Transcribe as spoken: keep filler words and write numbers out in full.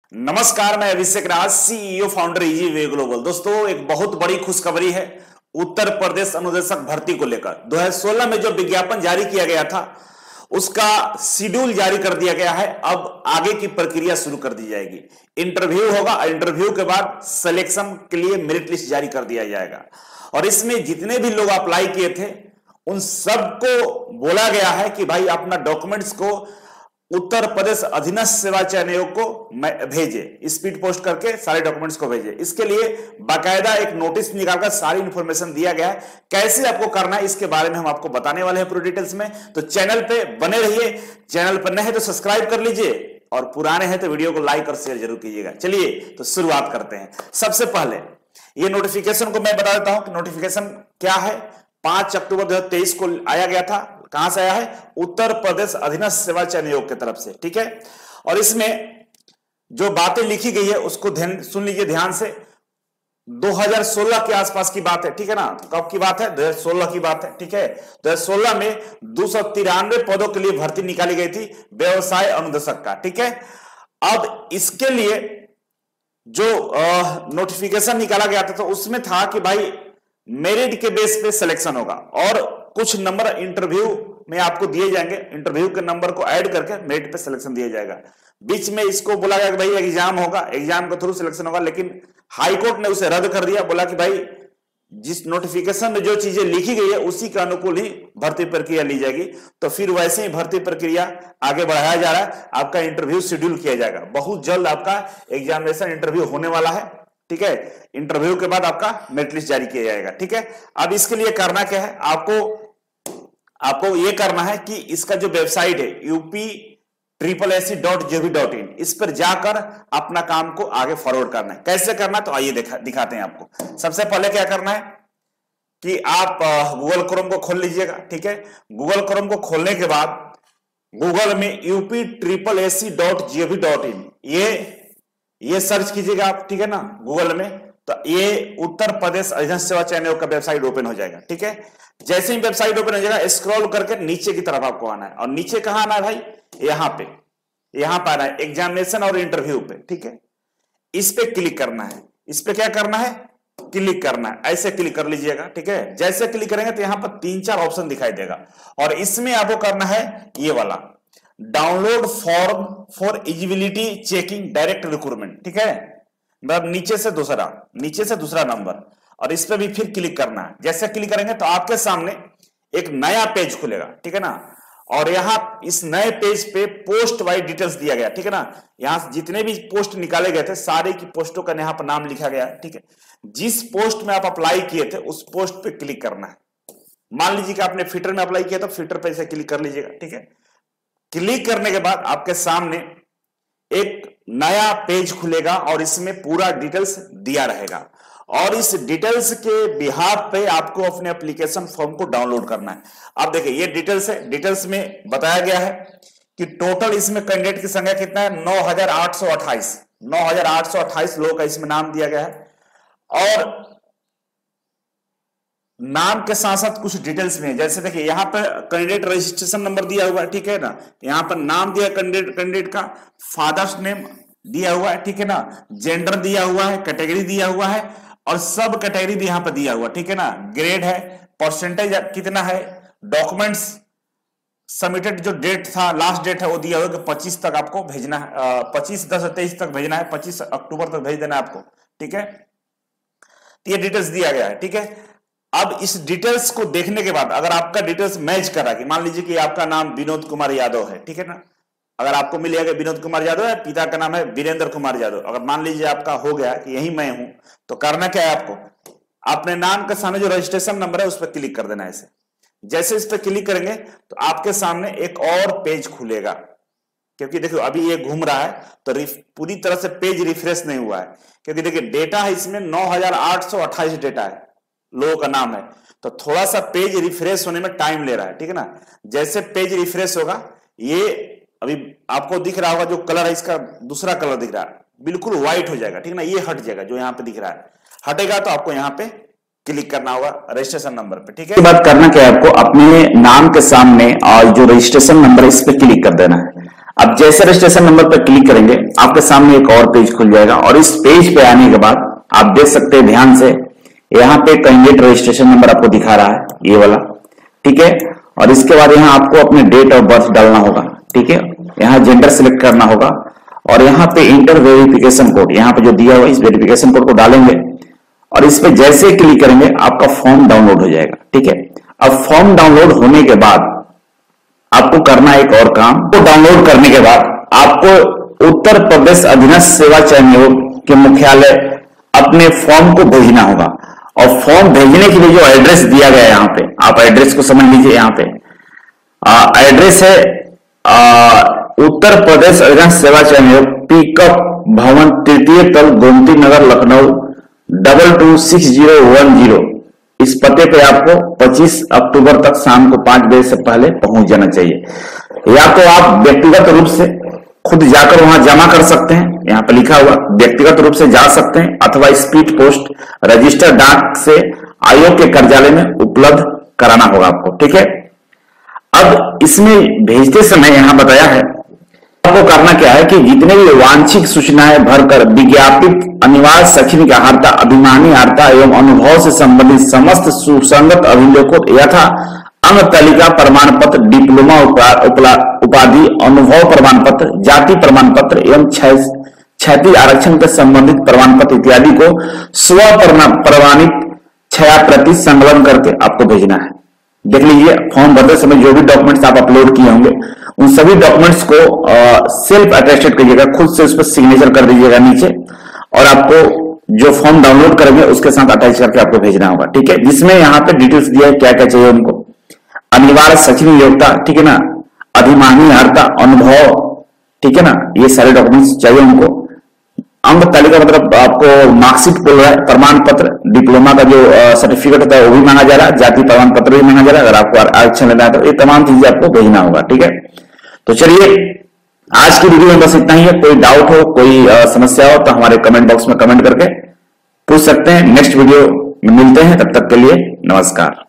नमस्कार, मैं Abhishek Raj, CEO founder Easy Way Global. दोस्तों, एक बहुत बड़ी खुशखबरी है उत्तर प्रदेश अनुदेशक भर्ती को लेकर। दो हज़ार सोलह में जो विज्ञापन जारी किया गया था उसका शेड्यूल जारी कर दिया गया है। अब आगे की प्रक्रिया शुरू कर दी जाएगी। इंटरव्यू होगा, इंटरव्यू के बाद सिलेक्शन के लिए मेरिट लिस्ट जारी कर दिया जाएगा और इसमें जितने भी लोग अप्लाई किए थे उन सबको बोला गया है कि भाई अपना डॉक्यूमेंट्स को उत्तर प्रदेश अधीनस्थ सेवा चयन आयोग को भेजे, स्पीड पोस्ट करके सारे डॉक्यूमेंट्स को भेजे। इसके लिए बाकायदा एक नोटिस निकालकर सारी इंफॉर्मेशन दिया गया है। कैसे आपको करना है इसके बारे में हम आपको बताने वाले हैं पूरी डिटेल्स में। तो चैनल पे बने रहिए, चैनल पर नए हैं तो सब्सक्राइब कर लीजिए और पुराने हैं तो वीडियो को लाइक और शेयर जरूर कीजिएगा। चलिए तो शुरुआत करते हैं। सबसे पहले ये नोटिफिकेशन को मैं बता देता हूं कि नोटिफिकेशन क्या है। पांच अक्टूबर दो हजार तेईस को आया गया था। कहां से आया है? उत्तर प्रदेश अधीनस्थ सेवा चयन आयोग की तरफ से, ठीक है। और इसमें जो बातें लिखी गई है उसको ध्यान सुन लीजिए ध्यान से। दो हज़ार सोलह के आसपास की बात है, ठीक है ना। तो कब की बात है? दो हज़ार सोलह की बात है, ठीक है। दो हज़ार सोलह में दो सौ तिरानवे पदों के लिए भर्ती निकाली गई थी व्यवसाय अनुदेशक का, ठीक है। अब इसके लिए जो नोटिफिकेशन निकाला गया था तो उसमें था कि भाई मेरिट के बेस पे सिलेक्शन होगा और कुछ नंबर इंटरव्यू में आपको दिए जाएंगे। इंटरव्यू के नंबर को ऐड करके मेरिट पे सिलेक्शन दिया जाएगा। बीच में इसको बोला गया कि भाई एग्जाम होगा, एग्जाम के थ्रू सिलेक्शन होगा, लेकिन हाईकोर्ट ने उसे रद्द कर दिया। बोला कि भाई जिस नोटिफिकेशन में जो चीजें लिखी गई है उसी के अनुकूल ही भर्ती प्रक्रिया ली जाएगी। तो फिर वैसे ही भर्ती प्रक्रिया आगे बढ़ाया जा रहा है। आपका इंटरव्यू शेड्यूल किया जाएगा। बहुत जल्द आपका एग्जामिनेशन इंटरव्यू होने वाला है, ठीक है। इंटरव्यू के बाद आपका मेरिट लिस्ट जारी किया जाएगा, ठीक है। अब इसके लिए करना क्या है? आपको आपको ये करना है कि इसका जो वेबसाइट है UP triple S C dot G O V dot in, इस पर जाकर अपना काम को आगे फॉरवर्ड करना है। कैसे करना तो आइए दिखा, दिखाते हैं आपको। सबसे पहले क्या करना है कि आप गूगल क्रोम को खोल लीजिएगा, ठीक है। गूगल क्रोम को खोलने के बाद गूगल में UP triple S C dot G O V dot in ये ये सर्च कीजिएगा आप, ठीक है ना, गूगल में। तो ये उत्तर प्रदेश अधीनस्थ सेवा चयन आयोग का वेबसाइट ओपन हो जाएगा, ठीक है। जैसे ही वेबसाइट ओपन हो जाएगा स्क्रॉल करके नीचे की तरफ आपको आना है और नीचे कहां आना है भाई? यहां पे यहां पर आना है एग्जामिनेशन और इंटरव्यू पे, ठीक है। इस पे क्लिक करना है। इस पे क्या करना है? क्लिक करना है। ऐसे क्लिक कर लीजिएगा, ठीक है। जैसे क्लिक करेंगे तो यहां पर तीन चार ऑप्शन दिखाई देगा और इसमें आपको करना है ये वाला download form for eligibility checking direct recruitment, ठीक है। मतलब नीचे से दूसरा नीचे से दूसरा नंबर और इस पे भी फिर क्लिक करना है। जैसे क्लिक करेंगे तो आपके सामने एक नया पेज खुलेगा, ठीक है ना। और यहां इस नए पेज पे पोस्ट वाइज डिटेल्स दिया गया, ठीक है ना। यहां जितने भी पोस्ट निकाले गए थे सारे की पोस्टों का यहां पर नाम लिखा गया है, ठीक है। जिस पोस्ट में आप अप्लाई किए थे उस पोस्ट पे क्लिक करना है। मान लीजिए कि आपने फिटर में अप्लाई किया तो फिटर पे से क्लिक कर लीजिएगा, ठीक है। क्लिक करने के बाद आपके सामने एक नया पेज खुलेगा और इसमें पूरा डिटेल्स दिया रहेगा और इस डिटेल्स के बिहाफ पे आपको अपने एप्लीकेशन फॉर्म को डाउनलोड करना है। अब देखिए ये डिटेल्स है। डिटेल्स में बताया गया है कि टोटल इसमें कैंडिडेट की संख्या कितना है? नौ हजार आठ सौ अट्ठाईस नौ हजार आठ सौ अट्ठाईस लोगों का इसमें नाम दिया गया है और नाम के साथ साथ कुछ डिटेल्स में है। जैसे देखिए यहां पर कैंडिडेट रजिस्ट्रेशन नंबर दिया हुआ है, ठीक है ना। यहां पर नाम दिया कैंडिडेट कैंडिडेट का, फादर्स नेम दिया हुआ है, ठीक है ना। जेंडर दिया हुआ है, कैटेगरी दिया हुआ है और सब कैटेगरी भी यहां पर दिया हुआ, ठीक है ना। ग्रेड है, परसेंटेज कितना है, डॉक्यूमेंट्स सबमिटेड जो डेट था लास्ट डेट है वो दिया हुआ कि पच्चीस तक आपको भेजना है, पच्चीस दस तेईस तक भेजना है, पच्चीस अक्टूबर तक भेज देना है आपको, ठीक है। ये डिटेल्स दिया गया है, ठीक है। अब इस डिटेल्स को देखने के बाद अगर आपका डिटेल्स मैच करा कि मान लीजिए कि आपका नाम विनोद कुमार यादव है, ठीक है ना। अगर आपको मिल जाएगा विनोद कुमार यादव है, पिता का नाम है वीरेंद्र कुमार यादव, अगर मान लीजिए आपका हो गया कि यही मैं हूं तो करना क्या है? आपको अपने नाम के सामने जो रजिस्ट्रेशन नंबर है उस पर क्लिक कर देना है। ऐसे जैसे इस पर क्लिक करेंगे तो आपके सामने एक और पेज खुलेगा, क्योंकि देखो अभी ये घूम रहा है तो पूरी तरह से पेज रिफ्रेश नहीं हुआ है, क्योंकि देखिए डेटा है इसमें नौ हजार आठ सौ अट्ठाईस डेटा है, लोगों का नाम है, तो थोड़ा सा पेज रिफ्रेश होने में टाइम ले रहा है, ठीक है ना। जैसे पेज रिफ्रेश होगा ये अभी आपको दिख रहा होगा जो कलर है इसका दूसरा कलर दिख रहा है, बिल्कुल व्हाइट हो जाएगा, ठीक है ना। ये हट जाएगा, जो यहाँ पे दिख रहा है हटेगा तो आपको यहाँ पे क्लिक करना होगा रजिस्ट्रेशन नंबर पे, ठीक है। इसके बाद करना क्या है? आपको अपने नाम के सामने और जो रजिस्ट्रेशन नंबर है इस पे क्लिक कर देना है। अब जैसे रजिस्ट्रेशन नंबर पर क्लिक करेंगे आपके सामने एक और पेज खुल जाएगा और इस पेज पे आने के बाद आप देख सकते हैं ध्यान से, यहाँ पे कैंडिडेट रजिस्ट्रेशन नंबर आपको दिखा रहा है, ये वाला, ठीक है। और इसके बाद यहाँ आपको अपने डेट ऑफ बर्थ डालना होगा, ठीक है। यहाँ जेंडर सिलेक्ट करना होगा और यहाँ पे इंटर वेरिफिकेशन कोड, यहाँ पे जो दिया हुआ इस वेरिफिकेशन कोड को डालेंगे और इस पे जैसे क्लिक करेंगे आपका फॉर्म डाउनलोड हो जाएगा, ठीक है। अब फॉर्म डाउनलोड होने के बाद आपको करना एक और काम, तो डाउनलोड करने के बाद आपको उत्तर प्रदेश अधीनस्थ सेवा चयन आयोग के मुख्यालय अपने फॉर्म को भेजना होगा। और फॉर्म भेजने के लिए जो एड्रेस दिया गया है यहाँ पे, आप एड्रेस को समझ लीजिए। यहाँ पे आ, एड्रेस है आ, उत्तर प्रदेश अधीनस्थ सेवा चयन आयोग, पिकअप भवन, तृतीय तल, Gomti Nagar, Lucknow double two six zero one zero. इस पते पे आपको पच्चीस अक्टूबर तक शाम को पांच बजे से पहले पहुंच जाना चाहिए। या तो आप व्यक्तिगत रूप से खुद जाकर वहां जमा कर सकते हैं, यहाँ पे लिखा हुआ व्यक्तिगत रूप से जा सकते हैं, अथवा स्पीड पोस्ट रजिस्टर डाक से आयोग के कार्यालय में उपलब्ध कराना होगा आपको, ठीक है। अब इसमें भेजते समय यहां बताया है आपको करना क्या है कि जितने भी वांछित सूचनाएं भरकर विज्ञापित अनिवार्य शैक्षणिक अर्हता, अभिमानी अर्हता एवं अनुभव से संबंधित समस्त सुसंगत अभिलेखों यथा अंग तालिका प्रमाण पत्र, डिप्लोमा उपाधि, अनुभव प्रमाण पत्र, जाति प्रमाण पत्र एवं क्षैतिज आरक्षण से संबंधित प्रमाण पत्र इत्यादि को स्व प्रमाणित छायाप्रति संकलन करके आपको भेजना है। देख लीजिए, फॉर्म भरते समय जो भी डॉक्यूमेंट्स आप अपलोड किए होंगे उन सभी डॉक्यूमेंट्स को सेल्फ अटेस्टेड करिएगा, खुद से उस पर सिग्नेचर कर दीजिएगा नीचे, और आपको जो फॉर्म डाउनलोड करेंगे उसके साथ अटैच करके आपको भेजना होगा, ठीक है। जिसमें यहाँ पे डिटेल्स दिया है क्या क्या चाहिए उनको, अनिवार्य शैक्षणिक योग्यता, ठीक है ना, अधिमानी अर्हता, अनुभव, ठीक है ना, ये सारे डॉक्यूमेंट्स चाहिए उनको। अंग तालिका मतलब आपको मार्कशीट बोल रहा है, प्रमाण पत्र, डिप्लोमा का जो सर्टिफिकेट होता है वो भी मांगा जा रहा है, जाति प्रमाण पत्र भी मांगा जा रहा है, अगर आपको आरक्षण लेना है तो ये तमाम चीजें आपको भेजना होगा, ठीक है। तो चलिए आज की वीडियो में बस इतना ही है। कोई डाउट हो, कोई समस्या हो तो हमारे कमेंट बॉक्स में कमेंट करके पूछ सकते हैं। नेक्स्ट वीडियो में मिलते हैं, तब तक के लिए नमस्कार।